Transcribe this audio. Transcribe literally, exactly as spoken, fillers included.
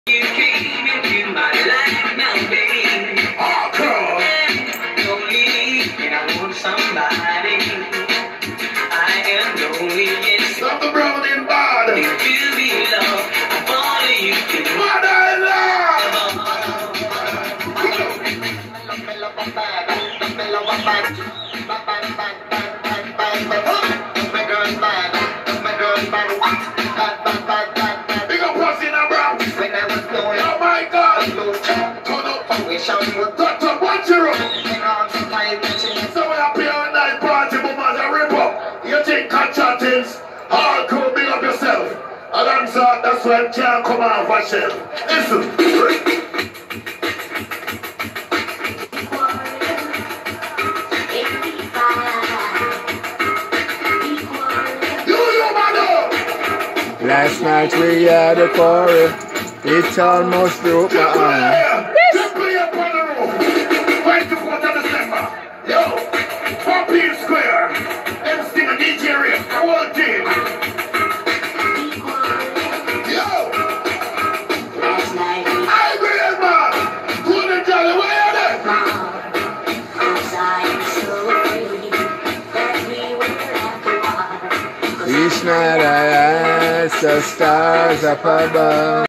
You came into my life now, baby. Oh, girl. Lonely, and I want somebody. I am lonely, yes. Stop the brown and bad. You to be loved. I'm only you can. Mother-in-law. Big up pussy now, bro. When I was going, Oh my God. turn up, I wish I would. Touch up, watch your room. Hang on to my attention. So we up here on night party, boomas a rip up. You think catch things? Hardcore, big up yourself. Alongside, that's why I can't come off a shelf. Listen. Last night we had a quarrel. It almost broke my arm. Just play up on the roof. twenty-fourth of December. Yo, fourteen Square. M C and D J Ray. Whole team. Yo. Last night, I agree, man. Who the jolly way are they? outside, so free that we were at the bar. Each night I ask the stars up above.